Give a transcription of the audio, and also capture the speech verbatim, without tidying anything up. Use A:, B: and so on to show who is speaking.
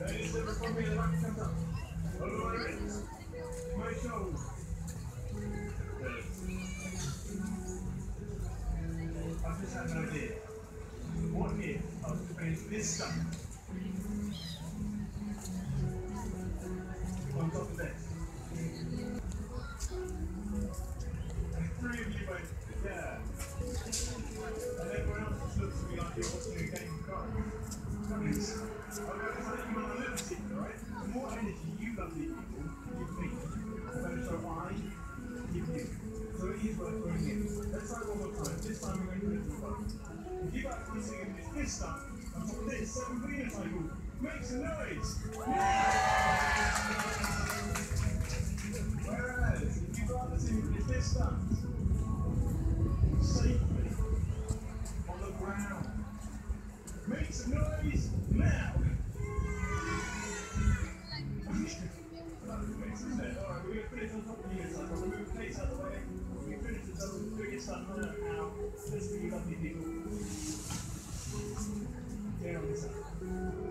A: Ladies and gentlemen, the back comes up. All right, my show. I've just had an idea. What if I was to bring this stuff on top of this? And three of you went, yeah. And everyone else just looks at me like you're watching a game of cards. That means I'll go and tell you on a little secret, right? The more energy you lovely people give me, the better show I give you. So it is worth throwing in. Let's try it one more time. This time we're going to do it for fun. If you actually sing this, this stuff, on top of this, seven Venus cycle, make some noise! Whereas, if you'd rather sing this, this stuff, safely, on the ground, make some noise now! Alright, we're going to finish on top of the unit cycle. We'll move the case out of the way. We finish the double, do it stuff now. Just for you lovely people. Get on this up.